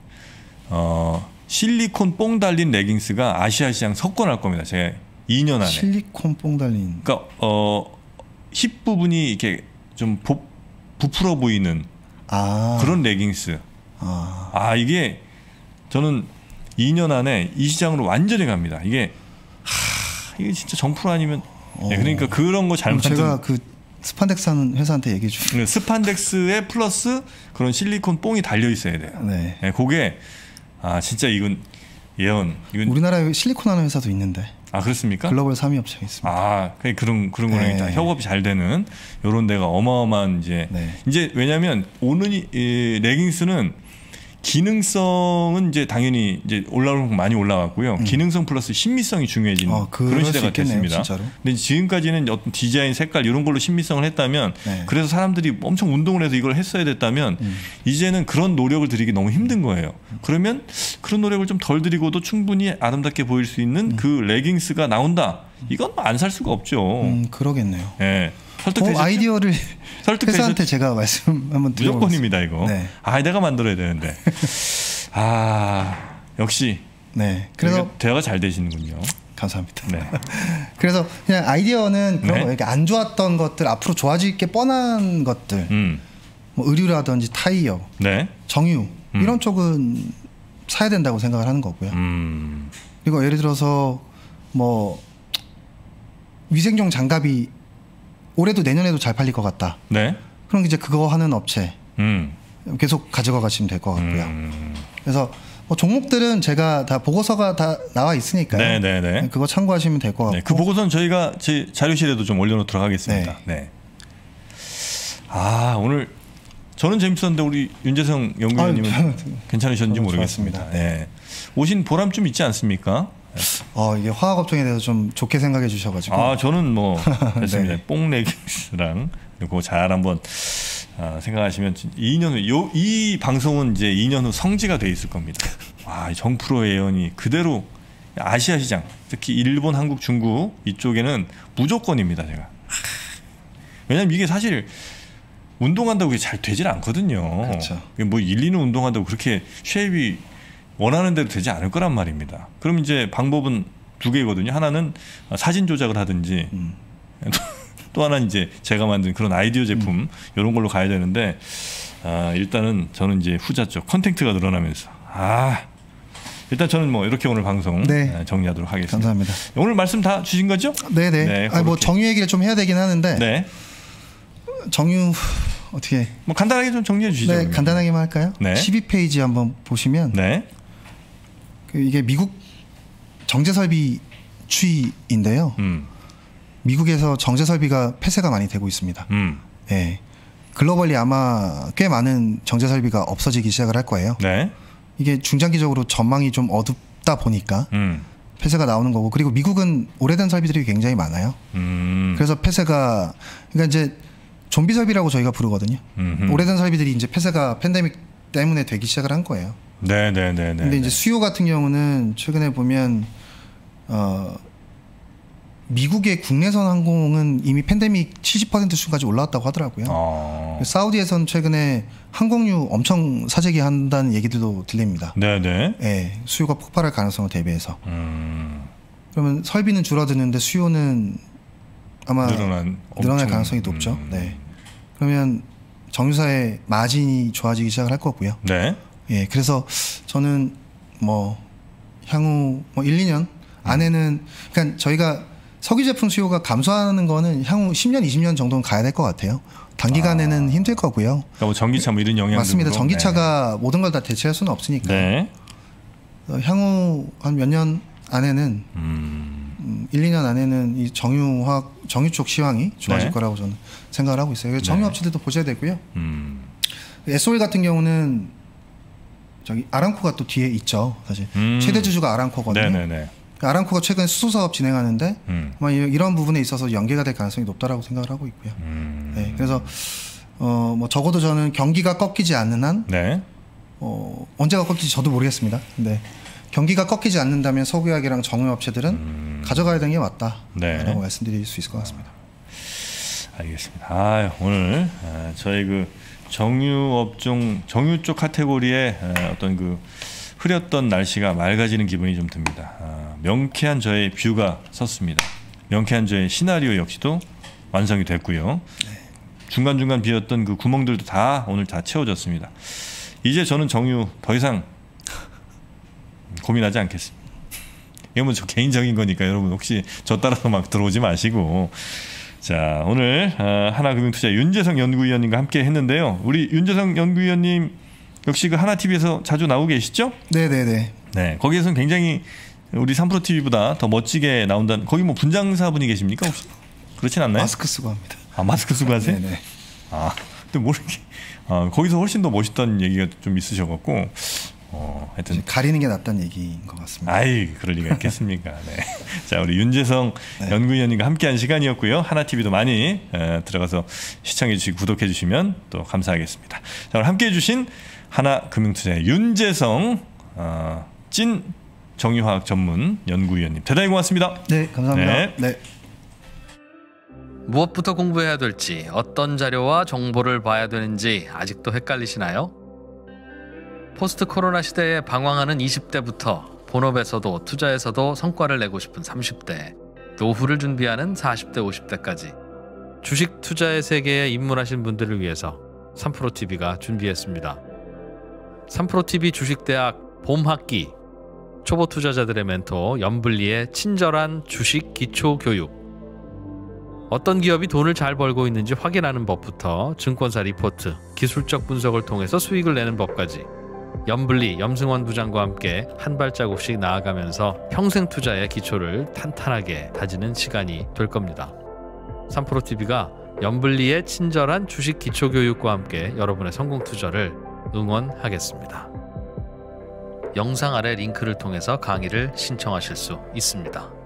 실리콘 뽕 달린 레깅스가 아시아 시장 석권할 겁니다. 제가 2년 안에. 실리콘 뽕 달린. 그러니까 힙 부분이 이렇게 좀 부풀어 보이는 그런 레깅스. 이게 저는 2년 안에 이 시장으로 완전히 갑니다. 이게 진짜 정프로 아니면 그러니까 그런 거 잘 만든. 제가 그 스판덱스 하는 회사한테 얘기해 주세요. 스판덱스에 플러스 그런 실리콘 뽕이 달려 있어야 돼요. 네. 그게 진짜 이건 예언. 이건 우리나라에 실리콘 하는 회사도 있는데. 그렇습니까? 글로벌 3위 업체가 있습니다. 그런 거는 다 협업이 잘 되는 이런 데가 어마어마한 이제 왜냐하면 오는 이 레깅스는 기능성은 이제 당연히 이제 올라오는 거 많이 올라왔고요. 기능성 플러스 신미성이 중요해진 그런 시대가 됐습니다. 진짜로. 근데 지금까지는 어떤 디자인, 색깔 이런 걸로 신미성을 했다면 그래서 사람들이 엄청 운동을 해서 이걸 했어야 됐다면 이제는 그런 노력을 들이기 너무 힘든 거예요. 그러면 그런 노력을 좀 덜 들이고도 충분히 아름답게 보일 수 있는 그 레깅스가 나온다. 이건 안 살 수가 없죠. 그러겠네요. 네. 설득되셨죠? 아이디어를 회사한테 제가 말씀 한번 드려보겠습니다. 무조건입니다 이거. 네. 내가 만들어야 되는데. 역시. 네. 그래서 대화가 잘 되시는군요. 감사합니다. 네. 그래서 그냥 아이디어는 그런 거 이렇게 안 좋았던 것들, 앞으로 좋아질 게 뻔한 것들, 뭐 의류라든지 타이어, 정유 이런 쪽은 사야 된다고 생각을 하는 거고요. 그리고 예를 들어서 뭐 위생용 장갑이 올해도 내년에도 잘 팔릴 것 같다. 네. 그럼 이제 그거 하는 업체 계속 가져가 가시면 될 것 같고요. 그래서 뭐 종목들은 제가 다 보고서가 다 나와 있으니까요. 네네네. 그거 참고하시면 될 것 같고. 그 보고서는 저희가 제 자료실에도 좀 올려놓도록 하겠습니다. 네. 오늘 저는 재밌었는데 우리 윤재성 연구위원님은 괜찮으셨는지 모르겠습니다. 네. 오신 보람 좀 있지 않습니까? 이게 화학 업종에 대해서 좀 좋게 생각해 주셔가지고. 저는 뭐 됐습니다. 뽕레깅스랑 그리고 잘 한번 생각하시면 2년 후 이 방송은 이제 2년 후 성지가 돼 있을 겁니다. 정프로의 예언이 그대로 아시아 시장, 특히 일본, 한국, 중국 이쪽에는 무조건입니다. 제가. 왜냐면 이게 사실 운동한다고 그게 잘 되질 않거든요. 그렇죠. 뭐 1, 2년 운동한다고 그렇게 쉐입이 원하는 대로 되지 않을 거란 말입니다. 그럼 이제 방법은 두 개거든요. 하나는 사진 조작을 하든지 또 하나는 이제 제가 만든 그런 아이디어 제품 이런 걸로 가야 되는데 일단은 저는 이제 후자 쪽 컨텐츠가 늘어나면서 일단 저는 뭐 이렇게 오늘 방송 네. 정리하도록 하겠습니다. 감사합니다. 오늘 말씀 다 주신 거죠? 네네. 네, 뭐 정유 얘기를 좀 해야 되긴 하는데 네. 정유 어떻게? 뭐 간단하게 좀 정리해 주시죠. 네, 그러면. 간단하게만 할까요? 네. 12페이지 한번 보시면 네. 이게 미국 정제설비 추이인데요. 미국에서 정제설비가 폐쇄가 많이 되고 있습니다. 네. 글로벌리 아마 꽤 많은 정제설비가 없어지기 시작을 할 거예요. 네. 이게 중장기적으로 전망이 좀 어둡다 보니까 폐쇄가 나오는 거고, 그리고 미국은 오래된 설비들이 굉장히 많아요. 그래서 폐쇄가, 그러니까 이제 좀비 설비라고 저희가 부르거든요. 오래된 설비들이 이제 폐쇄가 팬데믹 때문에 되기 시작을 한 거예요. 네네네. 근데 이제 수요 같은 경우는 최근에 보면 미국의 국내선 항공은 이미 팬데믹 70% 수까지 올라왔다고 하더라고요. 사우디에선 최근에 항공유 엄청 사재기 한다는 얘기들도 들립니다. 네네. 네, 수요가 폭발할 가능성을 대비해서. 그러면 설비는 줄어드는데 수요는 아마 늘어날 가능성이 높죠. 네. 그러면 정유사의 마진이 좋아지기 시작을 할 거고요. 네. 예, 그래서 저는 뭐 향후 뭐 1, 2년 안에는, 그러니까 저희가 석유 제품 수요가 감소하는 거는 향후 10년, 20년 정도는 가야 될 것 같아요. 단기간에는 힘들 거고요. 그러니까 뭐 전기차 뭐 이런 영향. 맞습니다. 전기차가 모든 걸 다 대체할 수는 없으니까. 네. 향후 한 몇 년 안에는 1, 2년 안에는 이 정유 쪽 시황이 좋아질 거라고 저는 생각을 하고 있어요. 정유 업체들도 보셔야 되고요. SOL 같은 경우는 저기 아람코가 또 뒤에 있죠. 사실 최대 주주가 아람코거든요. 네네네. 아람코가 최근에 수소 사업 진행하는데 아마 이런 부분에 있어서 연계가 될 가능성이 높다라고 생각을 하고 있고요. 네, 그래서 뭐 적어도 저는 경기가 꺾이지 않는 한 언제가 꺾일지 저도 모르겠습니다. 근데 경기가 꺾이지 않는다면 석유화학이랑 정유업체들은 가져가야 되는 게 맞다라고 말씀드릴 수 있을 것 같습니다. 알겠습니다. 오늘 저희 그 정유업종 정유 쪽 카테고리에 어떤 그 흐렸던 날씨가 맑아지는 기분이 좀 듭니다. 명쾌한 저의 뷰가 섰습니다. 명쾌한 저의 시나리오 역시도 완성이 됐고요. 중간중간 비었던 그 구멍들도 다 오늘 다 채워졌습니다. 이제 저는 정유 더 이상 고민하지 않겠습니다. 이건 뭐 저 개인적인 거니까 여러분 혹시 저 따라서 막 들어오지 마시고. 자, 오늘 하나금융투자 윤재성 연구위원님과 함께 했는데요. 우리 윤재성 연구위원님 역시 그 하나TV에서 자주 나오고 계시죠? 네네네. 네, 거기에서는 굉장히 우리 3프로TV보다 더 멋지게 나온다는, 거기 뭐 분장사분이 계십니까 혹시? 그렇진 않나요? 마스크 쓰고 합니다. 마스크 쓰고 하세요? 네네. 근데 모르게 거기서 훨씬 더 멋있다는 얘기가 좀 있으셔갖고 하여튼 가리는 게 낫다는 얘기인 것 같습니다. 그럴 리가 있겠습니까? 네. 자, 우리 윤재성 연구위원님과 함께한 시간이었고요. 하나TV도 많이 들어가서 시청해주시고 구독해주시면 또 감사하겠습니다. 자, 오늘 함께해주신 하나금융투자의 윤재성 찐 정유화학 전문 연구위원님 대단히 고맙습니다. 네, 감사합니다. 네. 무엇부터 공부해야 될지, 어떤 자료와 정보를 봐야 되는지 아직도 헷갈리시나요? 포스트 코로나 시대에 방황하는 20대부터 본업에서도 투자에서도 성과를 내고 싶은 30대, 노후를 준비하는 40대, 50대까지 주식 투자의 세계에 입문하신 분들을 위해서 3프로TV가 준비했습니다. 3프로TV 주식대학 봄학기, 초보 투자자들의 멘토 염블리의 친절한 주식 기초 교육, 어떤 기업이 돈을 잘 벌고 있는지 확인하는 법부터 증권사 리포트, 기술적 분석을 통해서 수익을 내는 법까지 염블리, 염승원 부장과 함께 한 발자국씩 나아가면서 평생 투자의 기초를 탄탄하게 다지는 시간이 될 겁니다. 3프로TV가 염블리의 친절한 주식 기초 교육과 함께 여러분의 성공 투자를 응원하겠습니다. 영상 아래 링크를 통해서 강의를 신청하실 수 있습니다.